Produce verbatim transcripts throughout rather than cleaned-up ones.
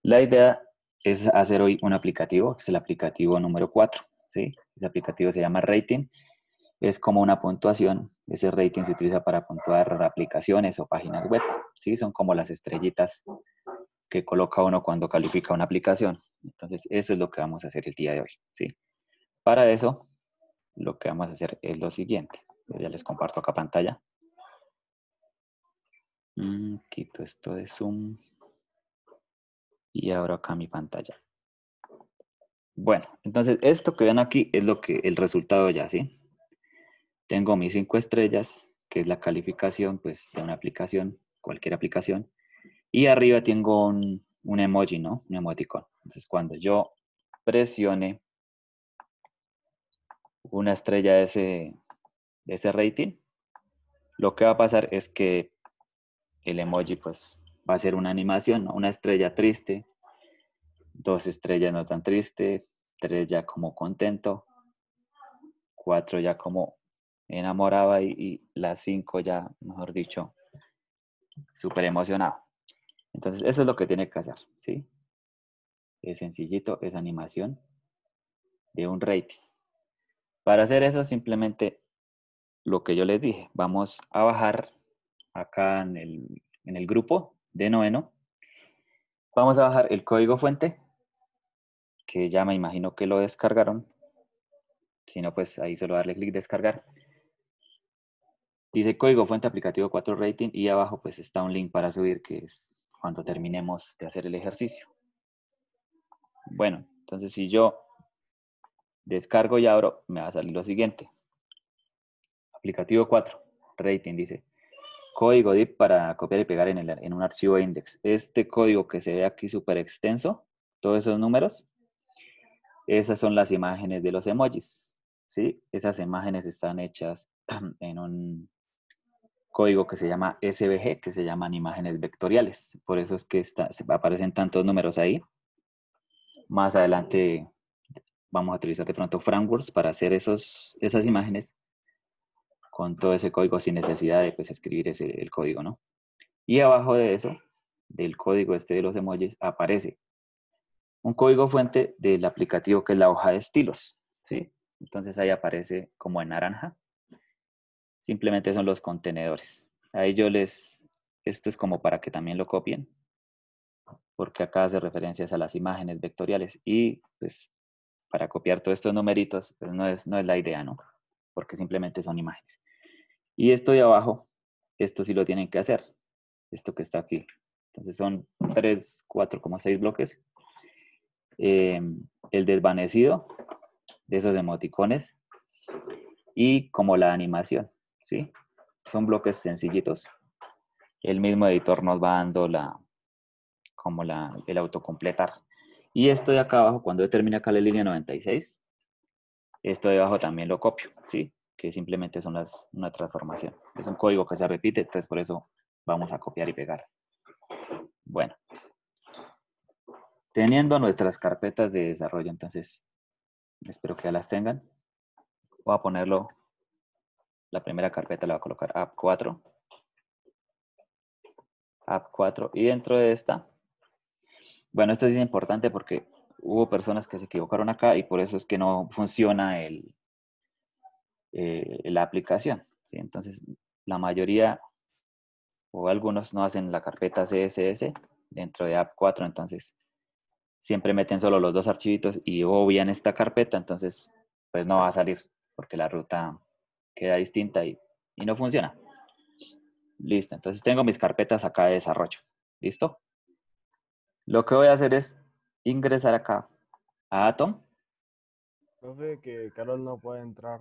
La idea es hacer hoy un aplicativo, que es el aplicativo número cuatro, ¿sí? Ese aplicativo se llama Rating. Es como una puntuación. Ese rating se utiliza para puntuar aplicaciones o páginas web, ¿sí? Son como las estrellitas que coloca uno cuando califica una aplicación. Entonces, eso es lo que vamos a hacer el día de hoy, ¿sí? Para eso, lo que vamos a hacer es lo siguiente. Yo ya les comparto acá pantalla. Mm, quito esto de Zoom. Y abro acá mi pantalla. Bueno, entonces esto que ven aquí es lo que el resultado ya, ¿sí? Tengo mis cinco estrellas, que es la calificación pues, de una aplicación, cualquier aplicación. Y arriba tengo un, un emoji, ¿no? Un emoticon. Entonces, cuando yo presione una estrella de ese, de ese rating, lo que va a pasar es que el emoji pues va a ser una animación, ¿no? Una estrella triste, dos estrellas no tan triste, tres ya como contento, cuatro ya como enamorada y, y las cinco ya, mejor dicho, súper emocionado. Entonces, eso es lo que tiene que hacer, ¿sí? Es sencillito, es animación de un rating. Para hacer eso, simplemente lo que yo les dije, vamos a bajar acá en el, en el grupo de noveno, vamos a bajar el código fuente, que ya me imagino que lo descargaron. Si no, pues ahí solo darle clic descargar. Dice código fuente aplicativo cuatro rating y abajo pues está un link para subir que es cuando terminemos de hacer el ejercicio. Bueno, entonces si yo descargo y abro, me va a salir lo siguiente. Aplicativo cuatro, rating, dice. Código D I P para copiar y pegar en, el, en un archivo index. Este código que se ve aquí súper extenso, todos esos números, esas son las imágenes de los emojis, ¿sí? Esas imágenes están hechas en un código que se llama S V G, que se llaman imágenes vectoriales. Por eso es que está, aparecen tantos números ahí. Más adelante vamos a utilizar de pronto frameworks para hacer esos, esas imágenes con todo ese código sin necesidad de pues, escribir ese, el código, ¿no? Y abajo de eso, del código este de los emojis, aparece un código fuente del aplicativo que es la hoja de estilos, ¿sí? Entonces ahí aparece como en naranja. Simplemente son los contenedores. Ahí yo les, esto es como para que también lo copien, porque acá hace referencias a las imágenes vectoriales y pues para copiar todos estos numeritos, pues no es, no es la idea, ¿no? Porque simplemente son imágenes. Y esto de abajo, esto sí lo tienen que hacer, esto que está aquí. Entonces son tres, cuatro, como seis bloques. Eh, el desvanecido de esos emoticones y como la animación, ¿sí? Son bloques sencillitos. El mismo editor nos va dando la, como la, el autocompletar. Y esto de acá abajo, cuando yo termine acá la línea noventa y seis, esto de abajo también lo copio, ¿sí? Que simplemente son las, una transformación. Es un código que se repite, entonces por eso vamos a copiar y pegar. Bueno, teniendo nuestras carpetas de desarrollo, entonces espero que ya las tengan. Voy a ponerlo, la primera carpeta la voy a colocar app cuatro. app cuatro. Y dentro de esta, bueno, esto es importante porque hubo personas que se equivocaron acá y por eso es que no funciona el, eh, la aplicación, ¿sí? Entonces, la mayoría o algunos no hacen la carpeta C S S dentro de app cuatro, entonces siempre meten solo los dos archivitos y obvian esta carpeta, entonces pues no va a salir porque la ruta queda distinta y, y no funciona. Listo, entonces tengo mis carpetas acá de desarrollo. ¿Listo? Lo que voy a hacer es ingresar acá a Atom, Profe, que Carol no puede entrar.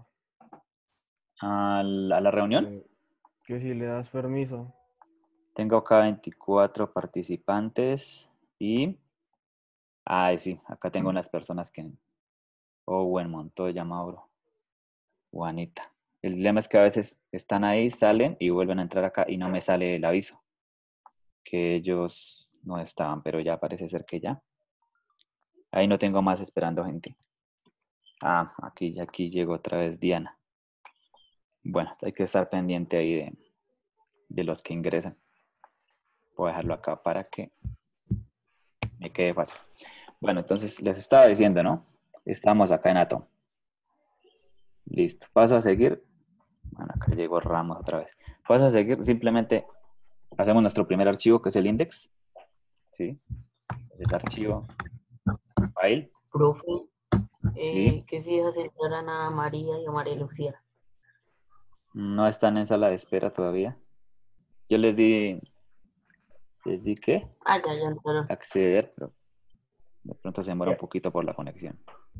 a la, a la reunión. Que, que si le das permiso. Tengo acá veinticuatro participantes y... Ah, sí, acá tengo unas personas que... Owen Montoya, Mauro, Juanita. El dilema es que a veces están ahí, salen y vuelven a entrar acá y no me sale el aviso que ellos no estaban, pero ya parece ser que ya. Ahí no tengo más esperando gente. Ah, aquí, aquí llegó otra vez Diana. Bueno, hay que estar pendiente ahí de, de los que ingresan. Voy a dejarlo acá para que me quede fácil. Bueno, entonces les estaba diciendo, ¿no? Estamos acá en Atom. Listo. Paso a seguir. Bueno, acá llegó Ramos otra vez. Paso a seguir, simplemente hacemos nuestro primer archivo, que es el index. ¿Sí? Es archivo, file. Profe, ¿Sí? eh, que si aceptaran a María y a María Lucía. No están en sala de espera todavía. Yo les di, les di ¿qué? Ah, ya, ya entraron. Acceder, pero de pronto se demora un poquito por la conexión.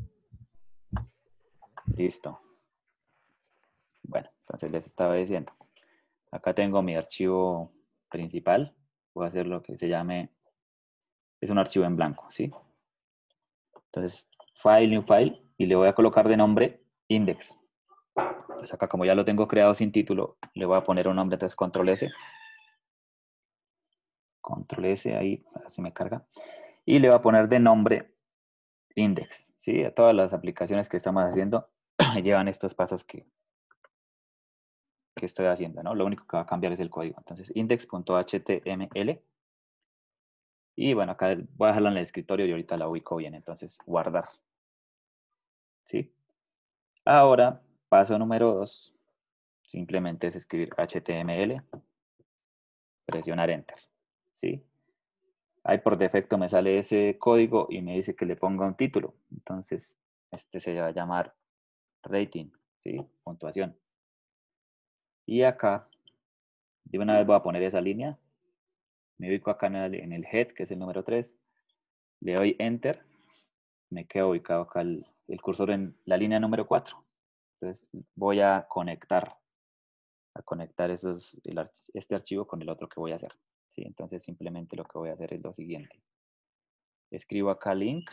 Listo. Bueno, entonces les estaba diciendo. Acá tengo mi archivo principal. Voy a hacer lo que se llame, es un archivo en blanco, ¿sí? Entonces, file, new file, y le voy a colocar de nombre index. Entonces acá como ya lo tengo creado sin título, le voy a poner un nombre, entonces control S. Control S ahí, a ver si me carga. Y le voy a poner de nombre index, ¿sí? A todas las aplicaciones que estamos haciendo llevan estos pasos que, que estoy haciendo, ¿no? Lo único que va a cambiar es el código. Entonces, index.html. Y bueno, acá voy a dejarla en el escritorio y ahorita la ubico bien. Entonces, guardar. ¿Sí? Ahora, paso número dos. Simplemente es escribir H T M L. Presionar Enter. ¿Sí? Ahí por defecto me sale ese código y me dice que le ponga un título. Entonces, este se va a llamar rating. ¿Sí? Puntuación. Y acá, de una vez voy a poner esa línea. Me ubico acá en el, en el head, que es el número tres. Le doy Enter. Me quedo ubicado acá el, el cursor en la línea número cuatro. Entonces voy a conectar, a conectar esos, el, este archivo con el otro que voy a hacer. ¿Sí? Entonces simplemente lo que voy a hacer es lo siguiente. Escribo acá link.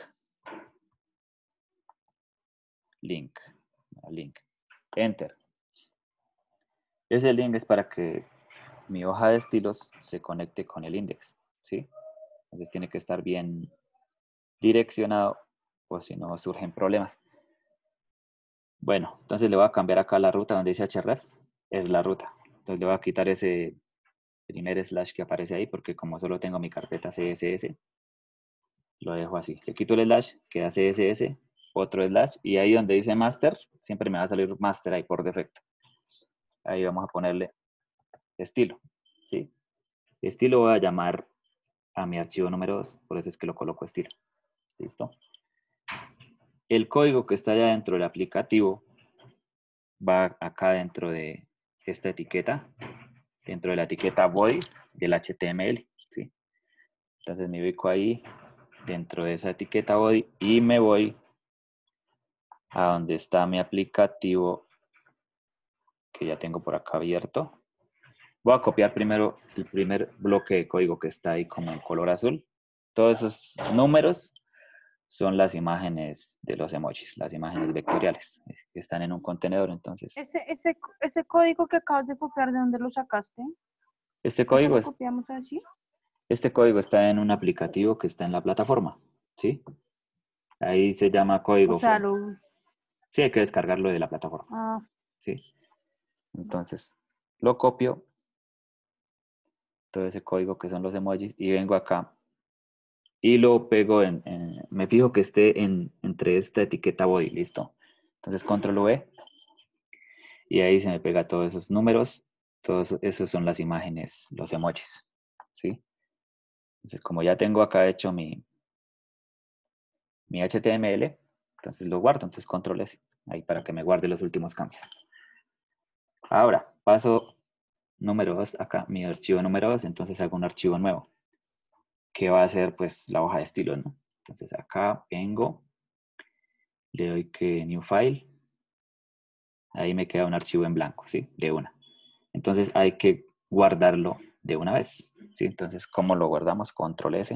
Link. Link. Enter. Ese link es para que mi hoja de estilos se conecte con el index. ¿Sí? Entonces tiene que estar bien direccionado, o si no surgen problemas. Bueno, entonces le voy a cambiar acá la ruta donde dice href, es la ruta. Entonces le voy a quitar ese primer slash que aparece ahí, porque como solo tengo mi carpeta C S S, lo dejo así. Le quito el slash, queda C S S, otro slash, y ahí donde dice master, siempre me va a salir master ahí por defecto. Ahí vamos a ponerle estilo, ¿sí? Estilo voy a llamar a mi archivo número dos, por eso es que lo coloco estilo. ¿Listo? El código que está allá dentro del aplicativo va acá dentro de esta etiqueta, dentro de la etiqueta body del H T M L, ¿sí? Entonces me ubico ahí dentro de esa etiqueta body y me voy a donde está mi aplicativo que ya tengo por acá abierto. Voy a copiar primero el primer bloque de código que está ahí como en color azul. Todos esos números son las imágenes de los emojis, las imágenes vectoriales que están en un contenedor. Entonces, Ese, ese, ese código que acabas de copiar, ¿de dónde lo sacaste? este ¿Eso código, lo es, copiamos allí? este código está en un aplicativo que está en la plataforma, ¿sí? Ahí se llama código. O sea, lo... Sí, hay que descargarlo de la plataforma. Ah. Sí. Entonces, lo copio, todo ese código que son los emojis, y vengo acá y lo pego en, en me fijo que esté en, entre esta etiqueta body, listo. Entonces, control V, y ahí se me pega todos esos números, todos esos son las imágenes, los emojis, ¿sí? Entonces, como ya tengo acá hecho mi, mi H T M L, entonces lo guardo, entonces control S, ahí para que me guarde los últimos cambios. Ahora, paso número dos, acá mi archivo número dos, entonces hago un archivo nuevo, que va a ser pues la hoja de estilo, ¿no? Entonces acá vengo, le doy que new file, ahí me queda un archivo en blanco, ¿sí? De una. Entonces hay que guardarlo de una vez, ¿sí? Entonces, ¿cómo lo guardamos? Control S.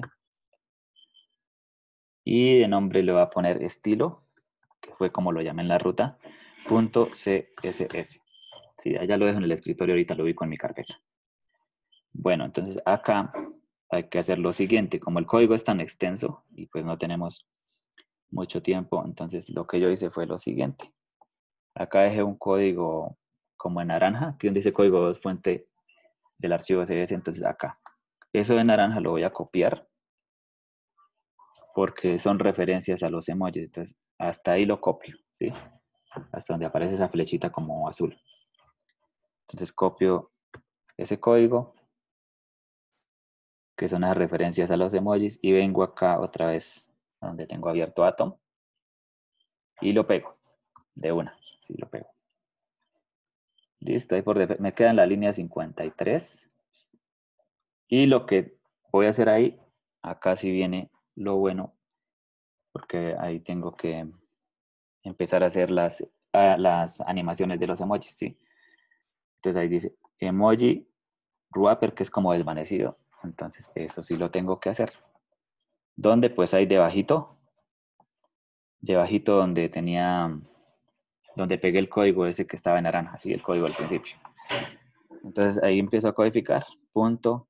Y de nombre le voy a poner estilo, que fue como lo llamé en la ruta, punto C S S. Sí, allá lo dejo en el escritorio, ahorita lo ubico en mi carpeta. Bueno, entonces acá hay que hacer lo siguiente. Como el código es tan extenso y pues no tenemos mucho tiempo, entonces lo que yo hice fue lo siguiente. Acá dejé un código como en naranja, que donde dice código es fuente del archivo C S S, entonces acá. Eso de naranja lo voy a copiar porque son referencias a los emojis. Entonces, hasta ahí lo copio, ¿sí? Hasta donde aparece esa flechita como azul. Entonces, copio ese código, que son las referencias a los emojis, y vengo acá otra vez donde tengo abierto Atom y lo pego de una, sí, lo pego. Listo, ahí por defe- me queda en la línea cincuenta y tres. Y lo que voy a hacer ahí, acá sí viene lo bueno, porque ahí tengo que empezar a hacer las, a- las animaciones de los emojis, ¿sí? Entonces ahí dice emoji wrapper, que es como desvanecido. Entonces eso sí lo tengo que hacer. ¿Dónde? Pues ahí debajito, debajito donde tenía, donde pegué el código ese que estaba en naranja, ¿sí? El código al principio. Entonces ahí empiezo a codificar, punto,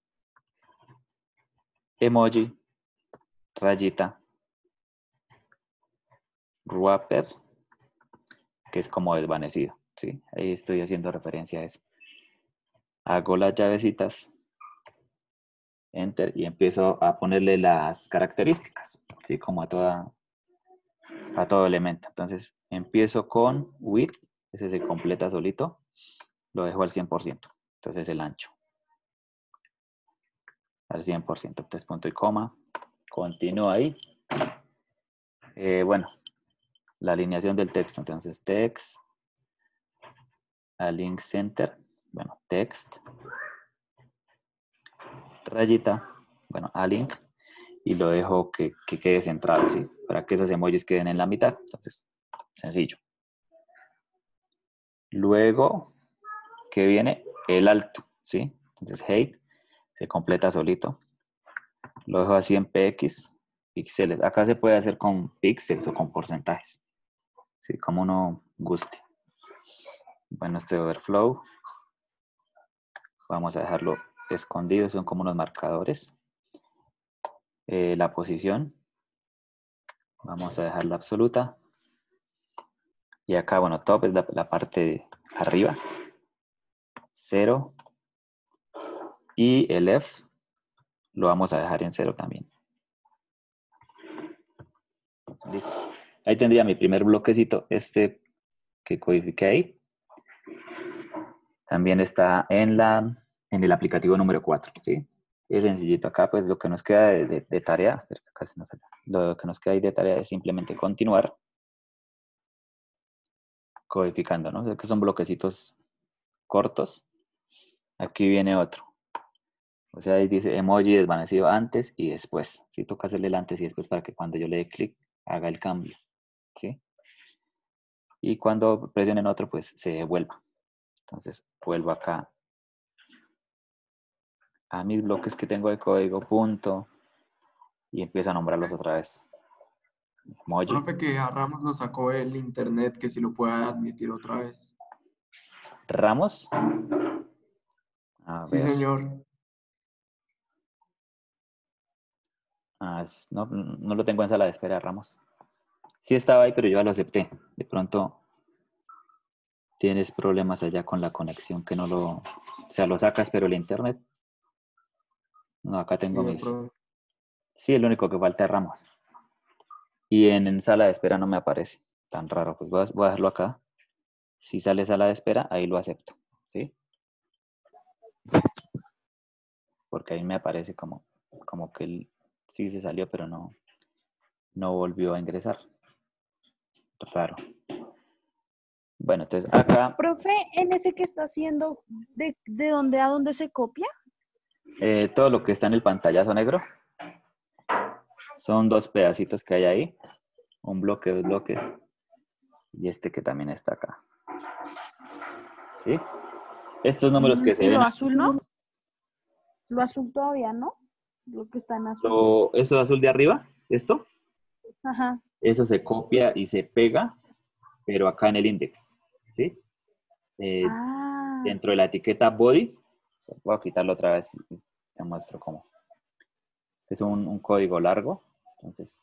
emoji, rayita, wrapper, que es como desvanecido, ¿sí? Ahí estoy haciendo referencia a eso. Hago las llavecitas, enter, y empiezo a ponerle las características, ¿sí? Como a toda, a todo elemento. Entonces empiezo con width, ese se completa solito, lo dejo al cien por ciento. Entonces el ancho al cien por ciento. Entonces punto y coma, continúo ahí. Eh, bueno, la alineación del texto. Entonces text, a link center, bueno, text, rayita, bueno, a link, y lo dejo que, que quede centrado, ¿sí? Para que esos emojis queden en la mitad. Entonces, sencillo. Luego, ¿qué viene? El alto, ¿sí? Entonces, height se completa solito. Lo dejo así en P X, píxeles. Acá se puede hacer con píxeles o con porcentajes, ¿sí? Como uno guste. Bueno, este overflow, vamos a dejarlo escondido, son como unos marcadores. Eh, la posición, vamos a dejarla absoluta. Y acá, bueno, top es la, la parte de arriba. Cero. Y el F lo vamos a dejar en cero también. Listo. Ahí tendría mi primer bloquecito, este que codifiqué ahí. También está en, la, en el aplicativo número cuatro, ¿sí? Es sencillito. Acá, pues, lo que nos queda de, de, de tarea, casi no sale. Lo que nos queda ahí de tarea es simplemente continuar codificando, ¿no? O sea, que son bloquecitos cortos. Aquí viene otro. O sea, ahí dice emoji desvanecido antes y después. Sí, toca hacerle el antes y después para que cuando yo le dé clic haga el cambio, ¿sí? Y cuando presionen otro, pues se devuelva. Entonces, vuelvo acá a mis bloques que tengo de código, punto, y empiezo a nombrarlos otra vez. Emoji. Profe, que a Ramos lo sacó el internet, que si lo puede admitir otra vez. Ramos. A Sí, ver. señor. Ah, no, no lo tengo en sala de espera, Ramos. Sí estaba ahí, pero yo ya lo acepté. De pronto tienes problemas allá con la conexión, que no lo... O sea, lo sacas, pero el internet... No, acá Sí, tengo de mis... pronto. Sí, el único que falta es Ramos. Y en, en sala de espera no me aparece. Tan raro. Pues voy a, voy a dejarlo acá. Si sale sala de espera, ahí lo acepto. ¿Sí? Porque ahí me aparece como, como que él sí se salió, pero no, no volvió a ingresar. Raro. Bueno, entonces acá... Profe, en ese que está haciendo, ¿de, de dónde a dónde se copia? Eh, todo lo que está en el pantallazo negro son dos pedacitos que hay ahí. Un bloque, dos bloques. Y este que también está acá. ¿Sí? Estos números que Mm, se ¿y ven... lo azul no? Lo azul todavía no. Lo que está en azul. Lo, eso azul de arriba, esto, Ajá. eso se copia y se pega, pero acá en el index. ¿Sí? Eh, Ah, dentro de la etiqueta body, voy a quitarlo otra vez y te muestro cómo. Es un, un código largo, entonces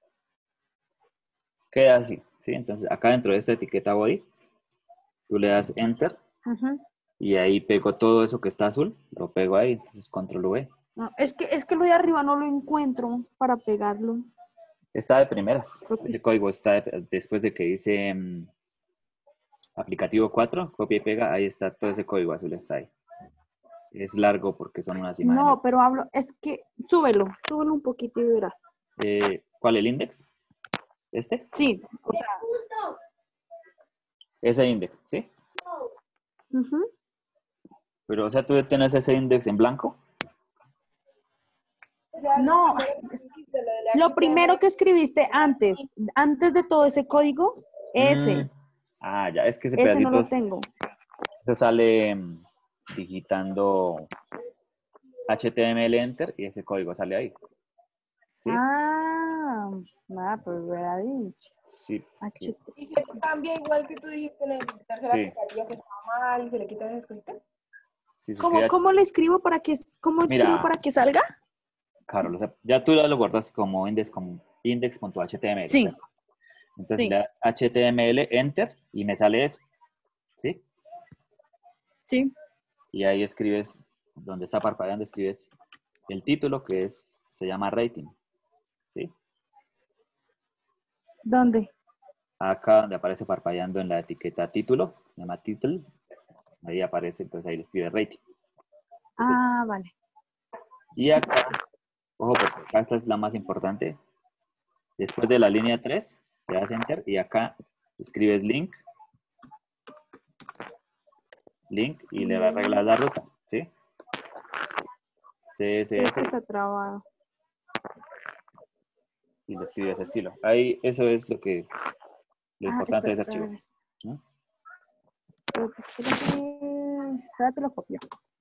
queda así, ¿sí? Entonces acá dentro de esta etiqueta body, tú le das enter ujú. y ahí pego todo eso que está azul, lo pego ahí, entonces control V. No, es que, es que lo de arriba no lo encuentro para pegarlo. Está de primeras. Creo que Ese sí. código está de- después de que dice mm, aplicativo cuatro, copia y pega, ahí está, todo ese código azul está ahí. Es largo porque son unas imágenes. No, pero hablo, es que súbelo, súbelo un poquito y verás. Eh, ¿cuál, el index? ¿Este? Sí, o sea, Ese index, ¿sí? ujú. Pero, o sea, tú tienes ese index en blanco. No, es- lo primero que escribiste antes, antes de todo ese código, ese, Mm, Ah, ya, es que ese ese no pedacito lo es- tengo. eso sale mm, digitando H T M L enter y ese código sale ahí. ¿Sí? Ah, nada, pues hubiera dicho. Sí. H- Y se cambia igual que tú dijiste en el tercer Sí. aplicativo que estaba mal y se le quitan esas cositas. Sí, se ¿Cómo, escribe- cómo le escribo para que, cómo escribo Mira, para que salga? Carlos, o sea, ya tú lo guardas como index, como index.html. Sí, ¿cierto? Entonces sí. le das H T M L enter y me sale eso. ¿Sí? Sí. Y ahí escribes, donde está parpadeando, escribes el título que es, se llama rating. ¿Sí? ¿Dónde? Acá donde aparece parpadeando en la etiqueta título, se llama title, ahí aparece, entonces ahí le escribe rating. Entonces, Ah, vale. y acá, ojo, porque acá esta es la más importante. Después de la línea tres, le das enter y acá escribes link, link y le arreglas la ruta, ¿sí? C S S Este está trabado. y le escribes estilo. Ahí, eso es lo que, lo Ah, importante de ese espera, archivo. espera, ¿no? espérate, espérate. Espérate, lo copio.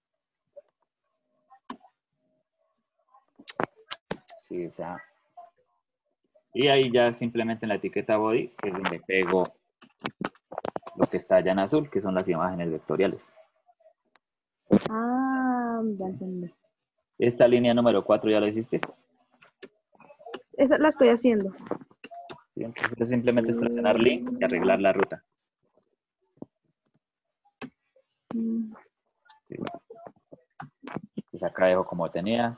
Sí, o sea. Y ahí ya simplemente en la etiqueta body es donde pego lo que está allá en azul, que son las imágenes vectoriales. Ah, ya entendí. Esta línea número cuatro ya la hiciste. Esa la estoy haciendo. ¿Sí? Entonces simplemente es presionar link y arreglar la ruta. Mm, Sí. Pues acá dejo como tenía.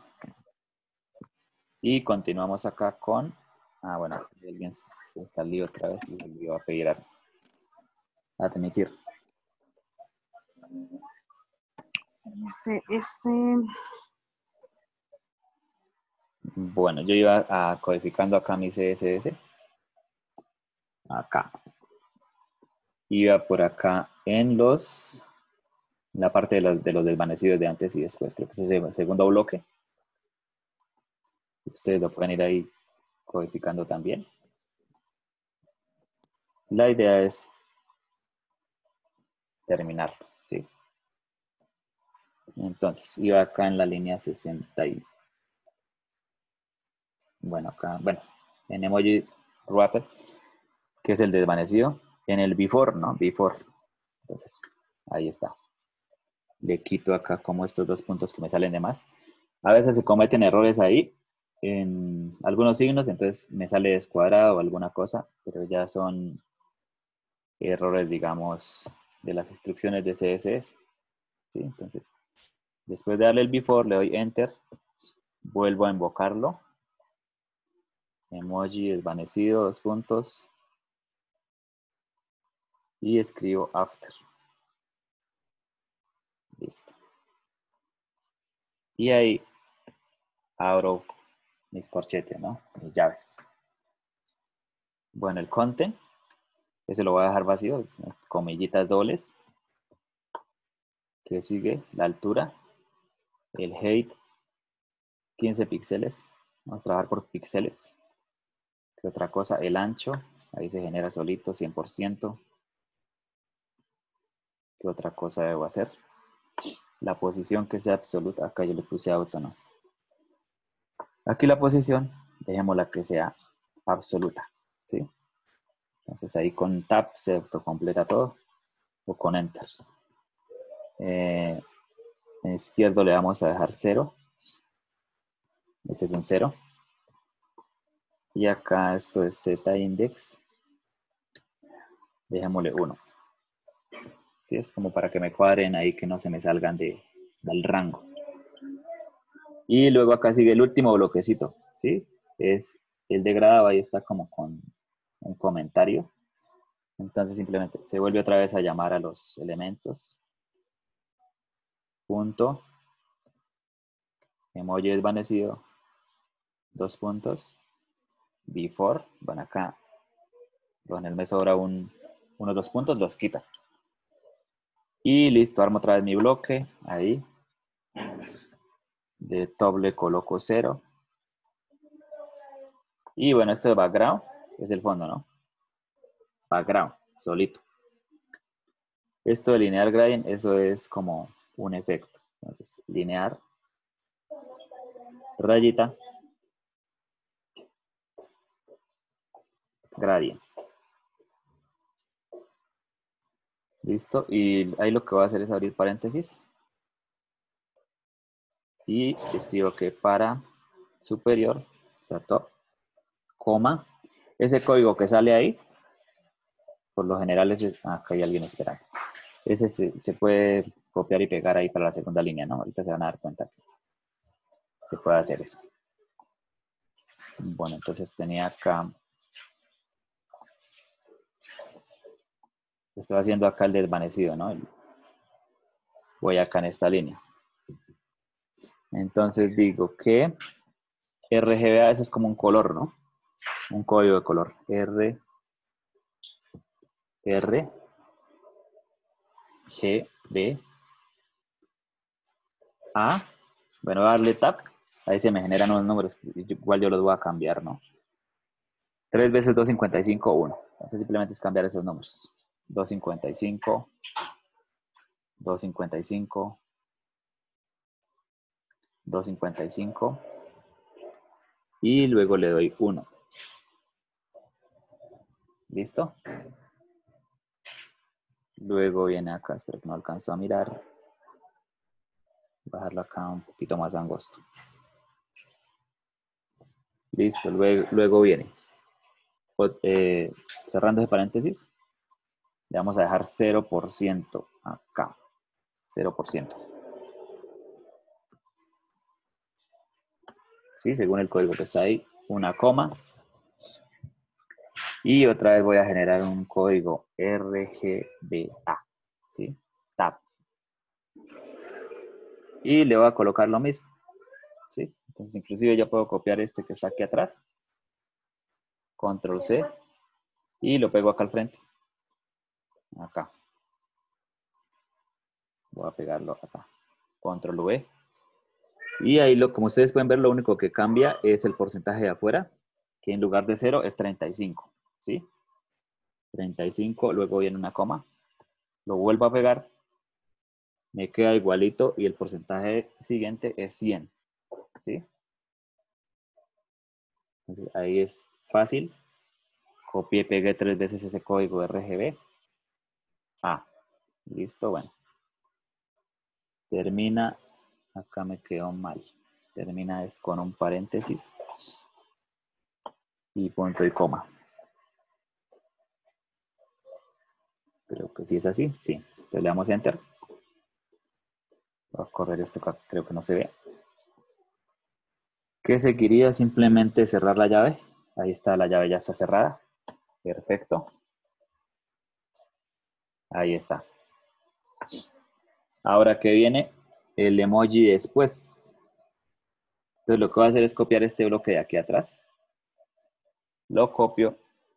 Y continuamos acá con... Ah, bueno, alguien se salió otra vez y volvió a pedir a, a admitir. sí, ese, ese. Bueno, yo iba a, codificando acá mi C S S. Acá. Iba por acá en los... En la parte de los, de los desvanecidos de antes y después. Creo que ese es el segundo bloque. Ustedes lo pueden ir ahí codificando también. La idea es terminarlo, ¿sí? Entonces, iba acá en la línea sesenta y... Bueno, acá, bueno, en emoji wrapper, que es el desvanecido, en el before, ¿no? Before. Entonces, ahí está. Le quito acá como estos dos puntos que me salen de más. A veces se cometen errores ahí en algunos signos, entonces me sale descuadrado o alguna cosa, pero ya son errores, digamos, de las instrucciones de C S S. ¿Sí? Entonces, después de darle el before, le doy enter, vuelvo a invocarlo. Emoji desvanecido, dos puntos. Y escribo after. Listo. Y ahí abro mis corchetes, ¿no? Mis llaves. Bueno, el content, ese lo voy a dejar vacío, ¿no? Comillitas dobles. ¿Qué sigue? La altura. El height, quince píxeles. Vamos a trabajar por píxeles. ¿Qué otra cosa? El ancho, ahí se genera solito, cien por ciento. ¿Qué otra cosa debo hacer? La posición que sea absoluta, acá yo le puse auto, ¿no? Aquí la posición, dejémosla que sea absoluta, ¿sí? Entonces ahí con tab se autocompleta todo, o con enter. Eh, en izquierdo le vamos a dejar cero. Este es un cero. Y acá esto es z-index. Dejémosle uno. ¿Sí? Es como para que me cuadren ahí, que no se me salgan de, del rango. Y luego acá sigue el último bloquecito, ¿sí? Es el degradado ahí está como con un comentario. Entonces simplemente se vuelve otra vez a llamar a los elementos. Punto. Emoji desvanecido. Dos puntos. Before. Van acá. En el me sobra un, unos dos puntos, los quita. Y listo, armo otra vez mi bloque. Ahí. De top le coloco cero. Y bueno, esto de background es el fondo, ¿no? Background, solito. Esto de linear gradient, eso es como un efecto. Entonces, linear, rayita, gradient. Listo. Y ahí lo que voy a hacer es abrir paréntesis. Y escribo que para superior, o sea, top, coma. Ese código que sale ahí, por lo general, ese, ah, acá hay alguien esperando. Ese se, se puede copiar y pegar ahí para la segunda línea, ¿no? Ahorita se van a dar cuenta que se puede hacer eso. Bueno, entonces tenía acá. Estoy haciendo acá el desvanecido, ¿no? Voy acá en esta línea. Entonces digo que R G B A, eso es como un color, ¿no? Un código de color. R, R, G, B, A. Bueno, voy a darle tab. Ahí se me generan unos números. Igual yo los voy a cambiar, ¿no? tres veces doscientos cincuenta y cinco, uno. Entonces simplemente es cambiar esos números. doscientos cincuenta y cinco, doscientos cincuenta y cinco, doscientos cincuenta y cinco. Y luego le doy uno. ¿Listo? Luego viene acá, espero que no alcanzo a mirar. Bajarlo acá un poquito más angosto. Listo, luego, luego viene. Eh, cerrando ese paréntesis, le vamos a dejar cero por ciento acá. cero por ciento. ¿Sí? Según el código que está ahí. Una coma. Y otra vez voy a generar un código R G B A. ¿Sí? Tab. Y le voy a colocar lo mismo. ¿Sí? Entonces, inclusive yo puedo copiar este que está aquí atrás. Control C. Y lo pego acá al frente. Acá. Voy a pegarlo acá. Control V. Y ahí, lo, como ustedes pueden ver, lo único que cambia es el porcentaje de afuera, que en lugar de cero es treinta y cinco. ¿Sí? treinta y cinco, luego viene una coma. Lo vuelvo a pegar. Me queda igualito y el porcentaje siguiente es cien. ¿Sí? Entonces, ahí es fácil. Copié y pegué tres veces ese código R G B. Ah, listo, bueno. Termina, acá me quedó mal. Termina es con un paréntesis y punto y coma. Creo que sí es así, sí. Entonces le damos Enter. Voy a correr esto acá, creo que no se ve. ¿Qué seguiría? Simplemente cerrar la llave. Ahí está, la llave ya está cerrada. Perfecto. Ahí está. Ahora que viene el emoji después. Entonces lo que voy a hacer es copiar este bloque de aquí atrás. Lo copio.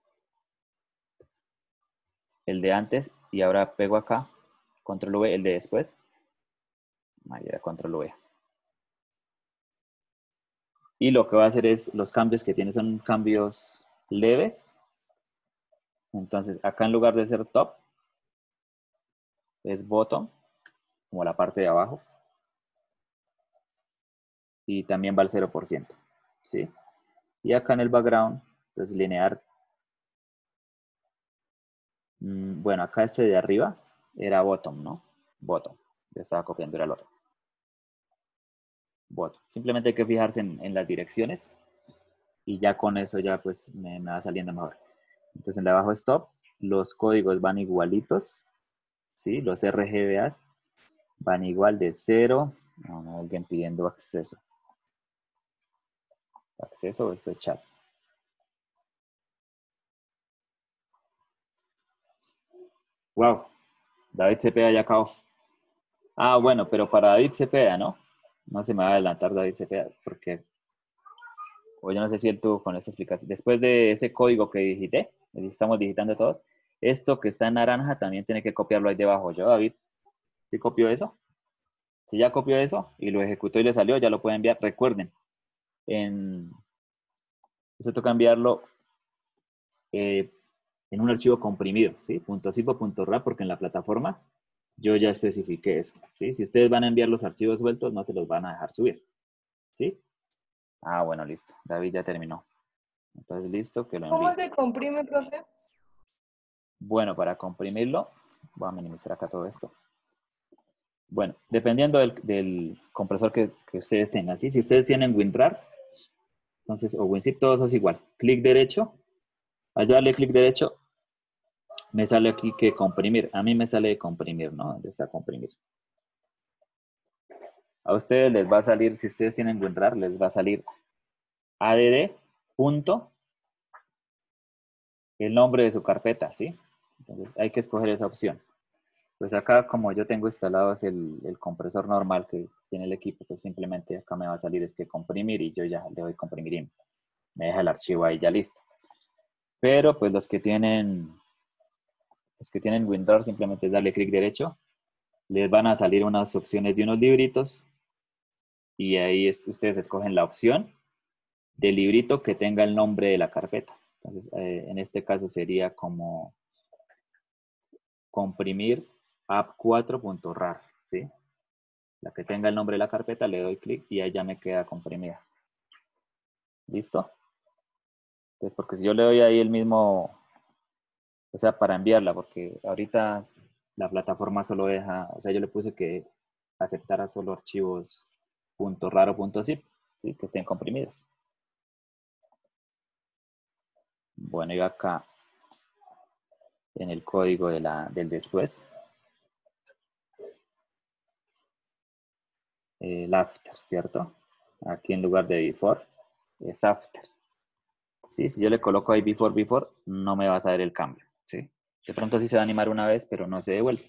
El de antes. Y ahora pego acá. Control V, el de después. Ahí era Control V. Y lo que voy a hacer es, los cambios que tiene son cambios leves. Entonces, acá en lugar de ser top, es bottom, como la parte de abajo. Y también va al cero por ciento. ¿Sí? Y acá en el background, entonces linear. Mmm, bueno, acá este de arriba era bottom, ¿no? Bottom. Yo estaba copiando, era el otro. Bottom. Simplemente hay que fijarse en, en las direcciones. Y ya con eso ya pues me, me va saliendo mejor. Entonces en de abajo stop, los códigos van igualitos. ¿Sí? Los R G B As van igual de cero. No, no, alguien pidiendo acceso. Acceso o esto es chat. Wow, David Cepeda ya acabó. Ah, bueno, pero para David Cepeda, ¿no? No se me va a adelantar David Cepeda, porque, o yo no sé si él tuvo con esa explicación. Después de ese código que digité, estamos digitando todos, esto que está en naranja también tiene que copiarlo ahí debajo. Yo, David, ¿sí copió eso? Si ya copió eso y lo ejecutó y le salió, ya lo puede enviar. Recuerden, en, eso toca enviarlo eh, en un archivo comprimido, ¿sí? .zip o .rap, porque en la plataforma yo ya especifiqué eso, ¿sí? Si ustedes van a enviar los archivos sueltos, no se los van a dejar subir, ¿sí? Ah, bueno, listo. David ya terminó. Entonces, listo, que lo envíe. ¿Cómo se comprime, profe? Bueno, para comprimirlo, voy a minimizar acá todo esto. Bueno, dependiendo del, del compresor que, que ustedes tengan, ¿sí? Si ustedes tienen WinRAR, entonces, o WinZip, todo eso es igual. Clic derecho, al darle clic derecho, me sale aquí que comprimir. A mí me sale de comprimir, ¿no? ¿Dónde está comprimir? A ustedes les va a salir, si ustedes tienen WinRAR, les va a salir add punto el nombre de su carpeta, ¿sí? Entonces hay que escoger esa opción. Pues acá, como yo tengo instalado es el, el compresor normal que tiene el equipo, pues simplemente acá me va a salir es que comprimir y yo ya le doy comprimir y me deja el archivo ahí ya listo. Pero pues los que tienen los que tienen WinRAR simplemente es darle clic derecho, les van a salir unas opciones de unos libritos y ahí es, ustedes escogen la opción del librito que tenga el nombre de la carpeta. Entonces, eh, en este caso sería como comprimir app cuatro punto rar, ¿sí? La que tenga el nombre de la carpeta, le doy clic y ahí ya me queda comprimida. ¿Listo? Entonces, porque si yo le doy ahí el mismo, o sea, para enviarla, porque ahorita la plataforma solo deja, o sea, yo le puse que aceptara solo archivos .rar o .zip, ¿sí? Que estén comprimidos. Bueno, y acá en el código de la, del después, el after, ¿cierto? Aquí en lugar de before, es after. Sí, si yo le coloco ahí before, before, no me va a saber el cambio, ¿sí? De pronto sí se va a animar una vez, pero no se devuelve.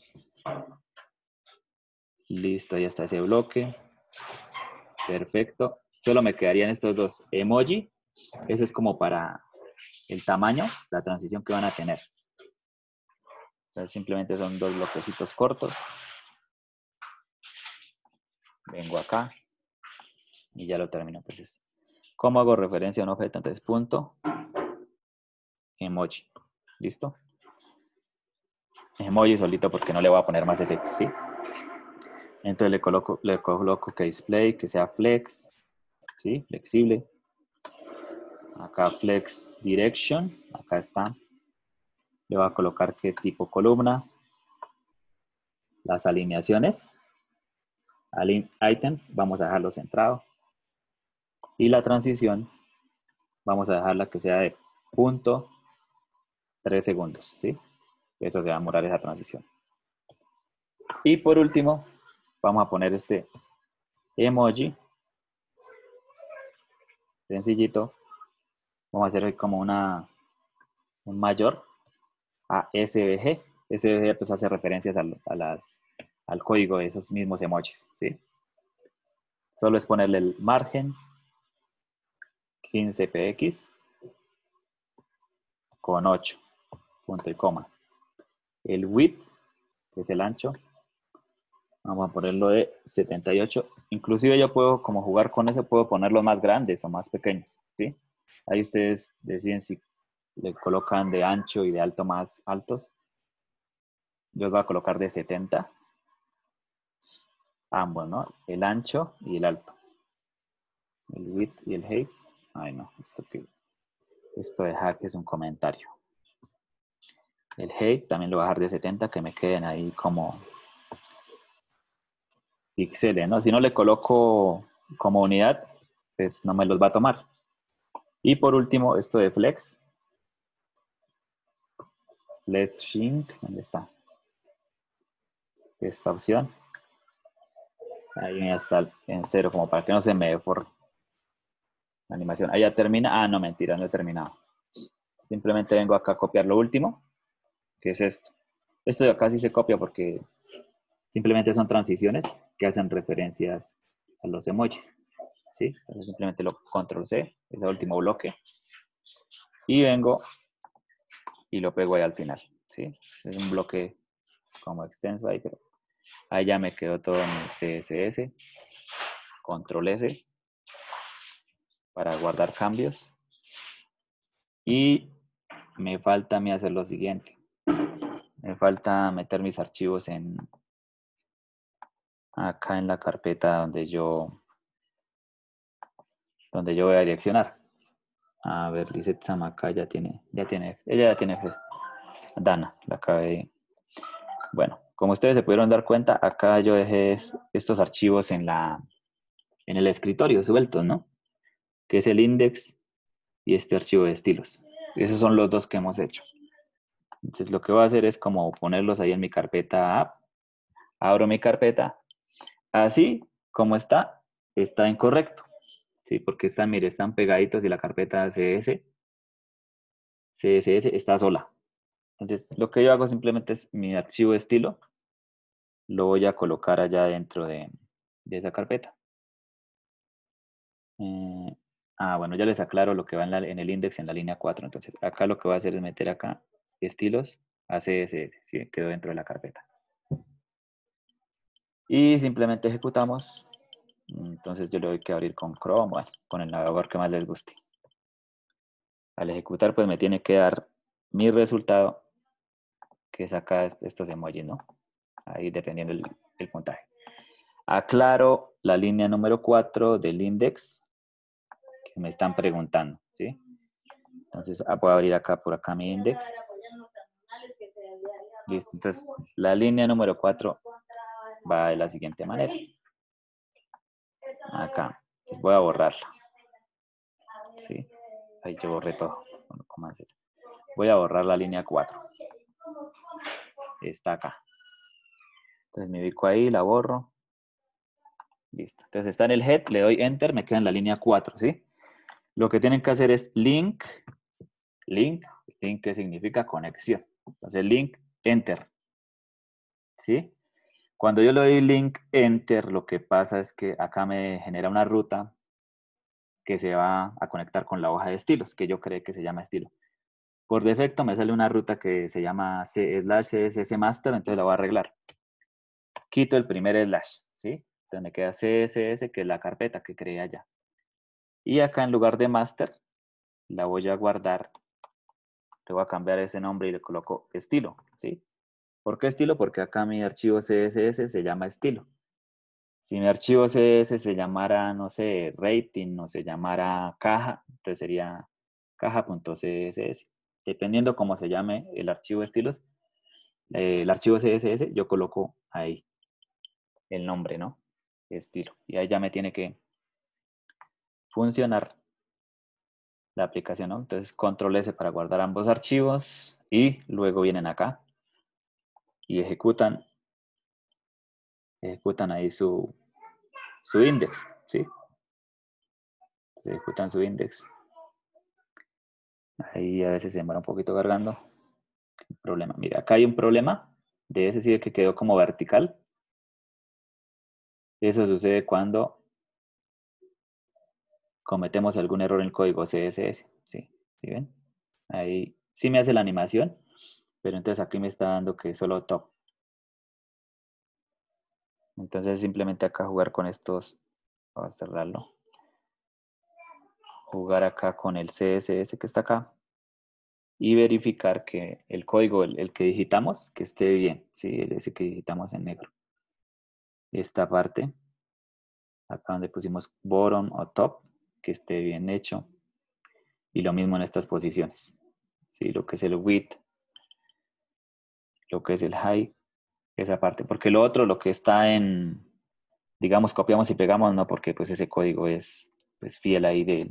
Listo, ya está ese bloque. Perfecto. Solo me quedarían estos dos. Emoji, eso es como para el tamaño, la transición que van a tener. Entonces simplemente son dos bloquecitos cortos. Vengo acá y ya lo termino. Entonces, ¿cómo hago referencia a un objeto? Entonces, punto, emoji. ¿Listo? Emoji solito porque no le voy a poner más efectos, ¿sí? Entonces le coloco, le coloco que display, que sea flex, ¿sí? Flexible. Acá flex direction, acá está. Le voy a colocar que tipo columna. Las alineaciones, align items, vamos a dejarlo centrado. Y la transición, vamos a dejarla que sea de punto tres segundos, ¿sí? Eso se va a demorar esa transición. Y por último, vamos a poner este emoji. Sencillito. Vamos a hacer como una, un mayor a S V G. S V G pues hace referencias a, a las, al código de esos mismos emojis, ¿sí? Solo es ponerle el margen quince P X con ocho, punto y coma. El width, que es el ancho, vamos a ponerlo de setenta y ocho. Inclusive yo puedo, como jugar con eso, puedo ponerlos más grandes o más pequeños, ¿sí? Ahí ustedes deciden si le colocan de ancho y de alto más altos. Yo voy a colocar de setenta. Ambos, ¿no? El ancho y el alto. El width y el height. Ay, no, esto que esto de hack es un comentario. El height también lo voy a dejar de setenta, que me queden ahí como píxeles, ¿no? Si no le coloco como unidad, pues no me los va a tomar. Y por último, esto de flex. Let's shrink, ¿dónde está? Esta opción. Ahí está en cero, como para que no se me dé por la animación. Ahí ya termina. Ah, no, mentira, no he terminado. Simplemente vengo acá a copiar lo último, que es esto. Esto de acá sí se copia porque simplemente son transiciones que hacen referencias a los emojis. ¿Sí? Entonces simplemente lo control C, ese último bloque. Y vengo y lo pego ahí al final. ¿Sí? Es un bloque como extenso ahí, pero ahí ya me quedó todo en el C S S. Control S para guardar cambios. Y me falta a mí hacer lo siguiente. Me falta meter mis archivos en acá en la carpeta donde yo donde yo voy a direccionar. A ver, Lizeth Samacá ya tiene, ya tiene, ella ya tiene acceso. Dana, la acabé. Bueno, como ustedes se pudieron dar cuenta, acá yo dejé estos archivos en la en el escritorio sueltos, ¿no? Que es el index y este archivo de estilos. Esos son los dos que hemos hecho. Entonces lo que voy a hacer es como ponerlos ahí en mi carpeta app. Abro mi carpeta. Así como está, está incorrecto. Sí, porque están, mire, están pegaditos y la carpeta C S, C S S está sola. Entonces lo que yo hago simplemente es mi archivo de estilo. Lo voy a colocar allá dentro de, de esa carpeta. Eh, ah, bueno, ya les aclaro lo que va en, la, en el index en la línea cuatro. Entonces, acá lo que voy a hacer es meter acá estilos a C S S, ¿sí? Quedó dentro de la carpeta. Y simplemente ejecutamos. Entonces yo le doy que abrir con Chrome, bueno, con el navegador que más les guste. Al ejecutar, pues me tiene que dar mi resultado, que es acá estos emojis, ¿no? Ahí dependiendo el, el puntaje. Aclaro la línea número cuatro del index que me están preguntando, ¿sí? Entonces voy a abrir acá por acá mi index. Listo, entonces la línea número cuatro va de la siguiente manera. Acá, pues voy a borrarla. ¿Sí? Ahí yo borré todo. Bueno, ¿cómo hacer? Voy a borrar la línea cuatro. Está acá. Entonces me ubico ahí, la borro. Listo. Entonces está en el head, le doy enter, me queda en la línea cuatro, ¿sí? Lo que tienen que hacer es link, link, link que significa conexión. Entonces link, enter. ¿Sí? Cuando yo le doy link, enter, lo que pasa es que acá me genera una ruta que se va a conectar con la hoja de estilos, que yo creo que se llama estilo. Por defecto me sale una ruta que se llama C slash C S S master, entonces la voy a arreglar. Quito el primer slash, ¿sí? Entonces me queda C S S, que es la carpeta que creé allá. Y acá en lugar de master, la voy a guardar. Le voy a cambiar ese nombre y le coloco estilo, ¿sí? ¿Por qué estilo? Porque acá mi archivo C S S se llama estilo. Si mi archivo C S S se llamara, no sé, rating o se llamara caja, entonces sería caja.css. Dependiendo cómo se llame el archivo de estilos, eh, el archivo C S S, yo coloco ahí el nombre, ¿no? Estilo. Y ahí ya me tiene que funcionar la aplicación, ¿no? Entonces, control S para guardar ambos archivos y luego vienen acá y ejecutan, ejecutan ahí su, su index, ¿sí? Entonces, ejecutan su index. Ahí a veces se demora un poquito cargando. ¿Qué problema? Mira, acá hay un problema de ese sí que quedó como vertical. Eso sucede cuando cometemos algún error en el código C S S. ¿Sí? ¿Sí ven? Ahí sí me hace la animación, pero entonces aquí me está dando que es solo top. Entonces simplemente acá jugar con estos, voy a cerrarlo. Jugar acá con el C S S que está acá y verificar que el código, el, el que digitamos, que esté bien, ¿sí? Ese que digitamos en negro. Esta parte, acá donde pusimos bottom o top, que esté bien hecho. Y lo mismo en estas posiciones, ¿sí? Lo que es el width, lo que es el height, esa parte. Porque lo otro, lo que está en, digamos, copiamos y pegamos, no, porque pues ese código es pues, fiel ahí del,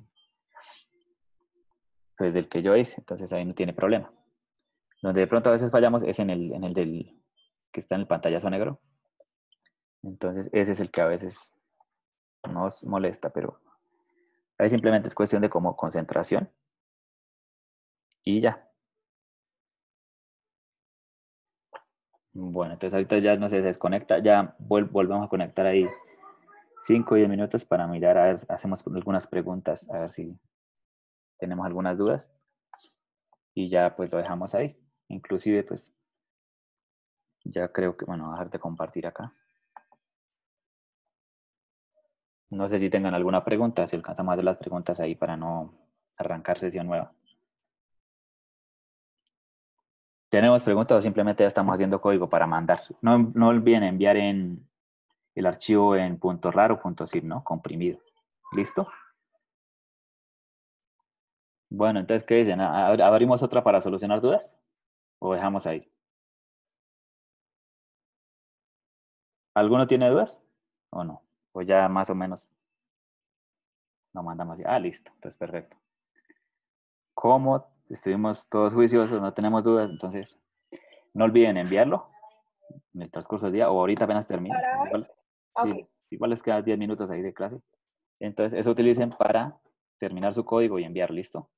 pues, del que yo hice, entonces ahí no tiene problema. Donde de pronto a veces fallamos es en el, en el del que está en el pantallazo negro. Entonces ese es el que a veces nos molesta, pero ahí simplemente es cuestión de como concentración y ya. Bueno, entonces ahorita ya no sé, se desconecta, ya vuel- volvemos a conectar ahí cinco o diez minutos para mirar, a ver, hacemos algunas preguntas, a ver si tenemos algunas dudas. Y ya pues lo dejamos ahí. Inclusive pues ya creo que, bueno, voy a dejar de compartir acá. No sé si tengan alguna pregunta, si alcanzamos a hacer las preguntas ahí para no arrancar sesión nueva. ¿Tenemos preguntas o simplemente ya estamos haciendo código para mandar? No, no olviden enviar en el archivo en punto rar o punto zip, ¿no? Comprimido. ¿Listo? Bueno, entonces, ¿qué dicen? ¿A- a- ¿Abrimos otra para solucionar dudas? ¿O dejamos ahí? ¿Alguno tiene dudas? ¿O no? O ya más o menos lo mandamos así. Ah, listo. Entonces, perfecto. Como estuvimos todos juiciosos, no tenemos dudas, entonces no olviden enviarlo en el transcurso del día o ahorita apenas termine. ¿Para hoy? Igual, Ok. sí, igual les quedan diez minutos ahí de clase. Entonces, eso utilicen para terminar su código y enviar, ¿listo?